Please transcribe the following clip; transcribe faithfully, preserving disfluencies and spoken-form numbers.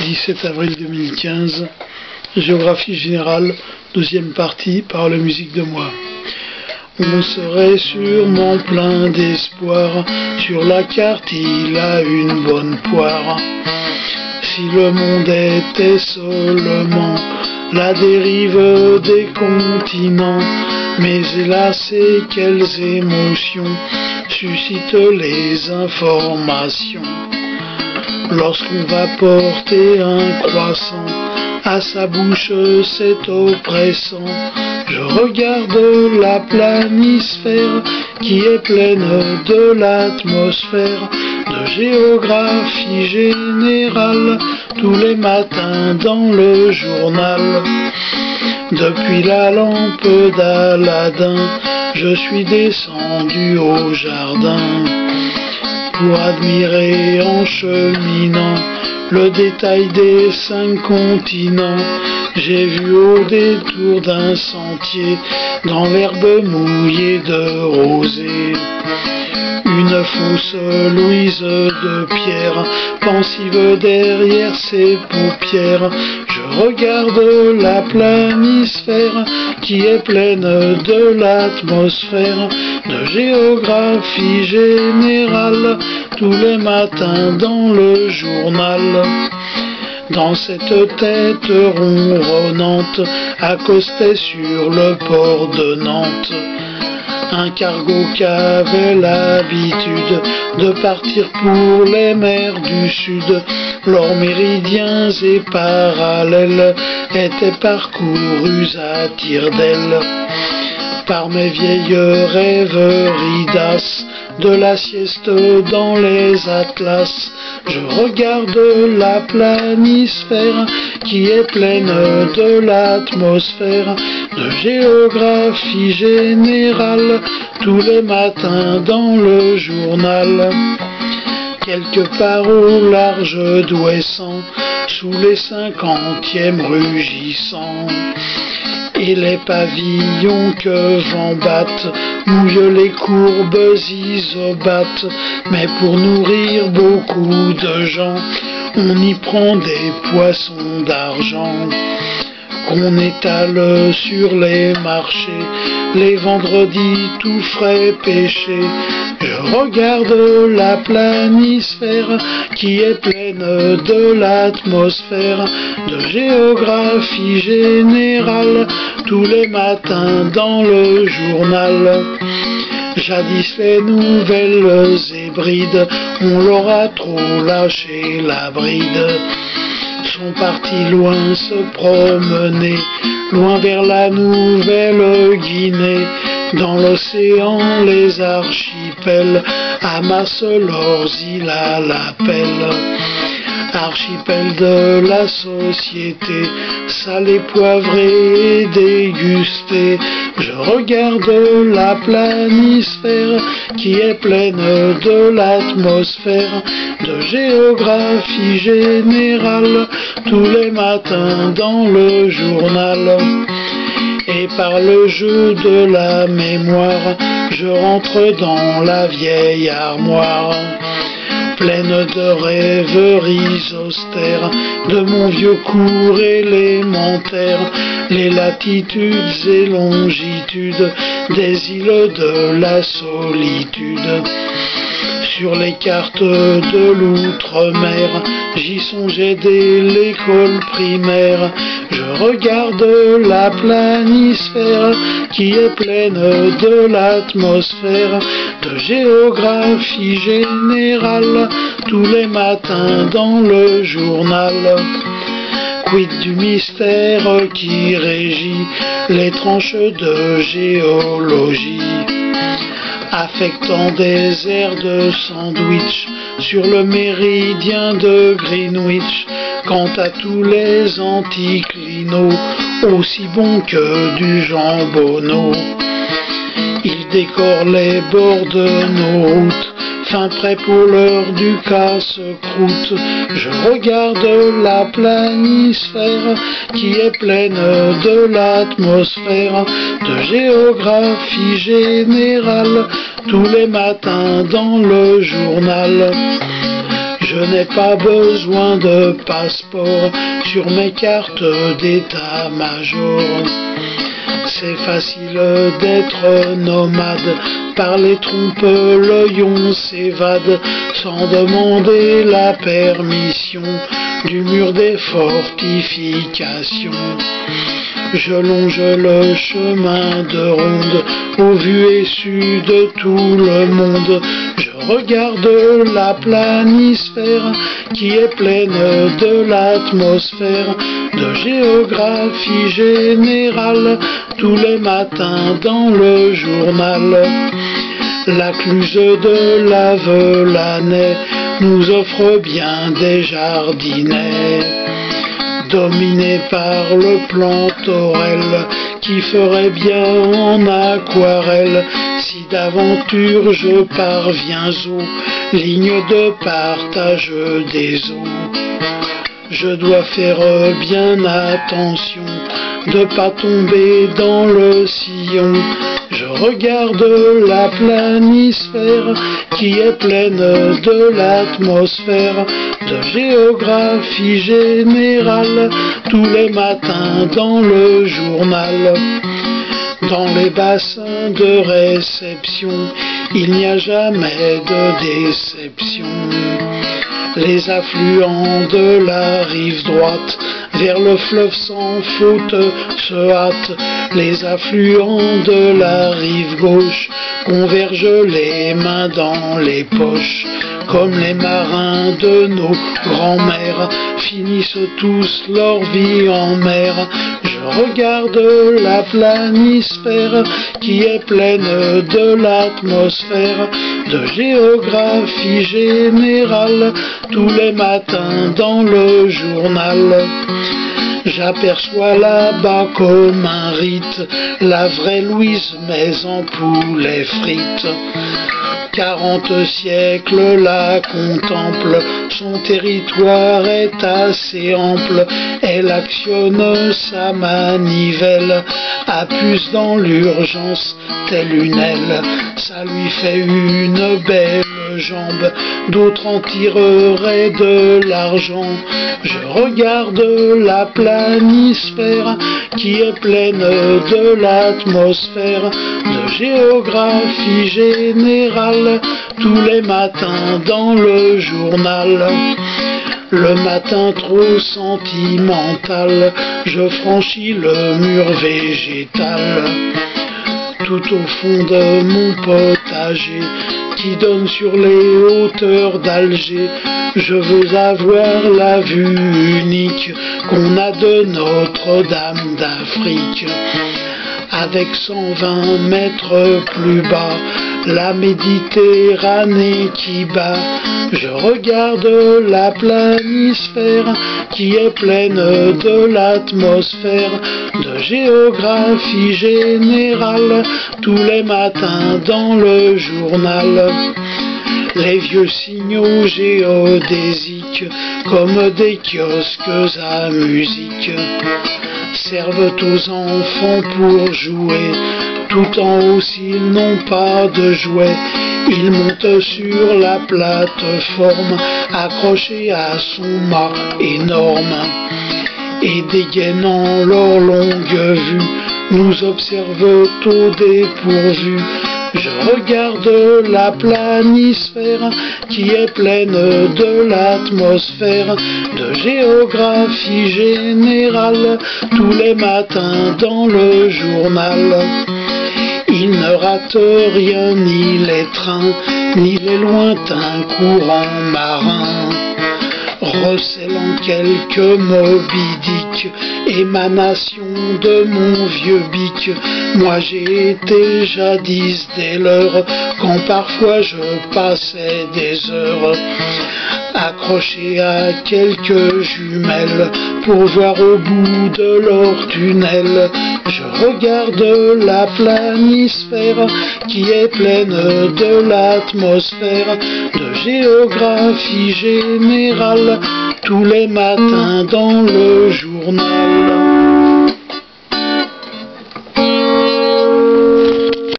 dix-sept avril deux mille quinze, Géographie générale, deuxième partie, par la musique de moi. On serait sûrement plein d'espoir, sur la carte il a une bonne poire. Si le monde était seulement la dérive des continents, mais hélas, et quelles émotions suscitent les informations. Lorsqu'on va porter un croissant à sa bouche, c'est oppressant. Je regarde la planisphère qui est pleine de l'atmosphère, de géographie générale, tous les matins dans le journal. Depuis la lampe d'Aladin, je suis descendu au jardin pour admirer en cheminant le détail des cinq continents. J'ai vu au détour d'un sentier, dans l'herbe mouillée de rosée, une fausse Louise de Pierre, pensive derrière ses paupières. Je regarde la planisphère qui est pleine de l'atmosphère, de géographie générale, tous les matins dans le journal. Dans cette tête ronronnante, accostait sur le port de Nantes un cargo qui avait l'habitude de partir pour les mers du Sud. Leurs méridiens et parallèles étaient parcourus à tire-d'aile par mes vieilles rêveries d'as, de la sieste dans les atlas. Je regarde la planisphère qui est pleine de l'atmosphère, de géographie générale, tous les matins dans le journal. Quelque part au large d'Ouessant, sous les cinquantièmes rugissants, et les pavillons que vent batte mouillent les courbes isobates. Mais pour nourrir beaucoup de gens, on y prend des poissons d'argent qu'on étale sur les marchés, les vendredis tout frais pêchés. Je regarde la planisphère qui est pleine de l'atmosphère, de géographie générale, tous les matins dans le journal. Jadis les nouvelles hébrides, on leur a trop lâché la bride, sont partis loin se promener, loin vers la Nouvelle-Guinée. Dans l'océan les archipels amassent leurs îles à la pelle. Archipel de la société, salé, poivré et dégusté. Je regarde la planisphère qui est pleine de l'atmosphère, de géographie générale, tous les matins dans le journal. Et par le jeu de la mémoire, je rentre dans la vieille armoire, pleine de rêveries austères, de mon vieux cours élémentaire, les latitudes et longitudes des îles de la solitude. Sur les cartes de l'outre-mer, j'y songeais dès l'école primaire. Je regarde la planisphère qui est pleine de l'atmosphère, de géographie générale, tous les matins dans le journal. Quid du mystère qui régit les tranches de géologie, affectant des airs de sandwich sur le méridien de Greenwich. Quant à tous les anticlinaux, aussi bons que du jambonneau, ils décorent les bords de nos routes, fin prêt pour l'heure du casse-croûte. Je regarde la planisphère qui est pleine de l'atmosphère, de géographie générale, tous les matins dans le journal. Je Je n'ai pas besoin de passeport sur mes cartes d'état-major. C'est facile d'être nomade, par les trompes l'œil on s'évade, sans demander la permission du mur des fortifications. Je longe le chemin de ronde, au vu et su de tout le monde. Je regarde la planisphère qui est pleine de l'atmosphère, de géographie générale, tous les matins dans le journal. La cluse de la Velanais nous offre bien des jardinets, dominé par le plantorel, qui ferait bien en aquarelle, si d'aventure je parviens aux lignes de partage des eaux. Je dois faire bien attention de pas tomber dans le sillon. Je regarde la planisphère qui est pleine de l'atmosphère, de géographie générale, tous les matins dans le journal. Dans les bassins de réception, il n'y a jamais de déception. Les affluents de la rive droite vers le fleuve sans faute se hâtent. Les affluents de la rive gauche convergent les mains dans les poches. Comme les marins de nos grands-mères finissent tous leur vie en mer. Je regarde la planisphère qui est pleine de l'atmosphère, de géographie générale, tous les matins dans le journal. J'aperçois là-bas comme un rite la vraie Louise, mais en poulet frites. Quarante siècles la contemple, son territoire est assez ample. Elle actionne sa manivelle, appuie dans l'urgence telle une aile. Ça lui fait une belle jambe, d'autres en tireraient de l'argent. Je regarde la planisphère qui est pleine de l'atmosphère, de géographie générale, tous les matins dans le journal. Le matin trop sentimental, je franchis le mur végétal. Tout au fond de mon potager, qui donne sur les hauteurs d'Alger, je veux avoir la vue unique qu'on a de Notre-Dame d'Afrique. Avec cent vingt mètres plus bas, la Méditerranée qui bat. Je regarde la planisphère qui est pleine de l'atmosphère, de géographie générale, tous les matins dans le journal. Les vieux signaux géodésiques, comme des kiosques à musique, servent aux enfants pour jouer, tout en haut s'ils n'ont pas de jouets. Ils montent sur la plateforme, accrochés à son mât énorme, et dégainant leur longue vue, nous observent au dépourvu. Je regarde la planisphère qui est pleine de l'atmosphère, de géographie générale, tous les matins dans le journal. Il ne rate rien, ni les trains, ni les lointains courants marins. Recélant quelques Moby Dick, émanation de mon vieux bic. Moi j'ai été jadis dès l'heure, quand parfois je passais des heures accroché à quelques jumelles pour voir au bout de leur tunnel. Je regarde la planisphère qui est pleine de l'atmosphère, de géographie générale, tous les matins dans le journal.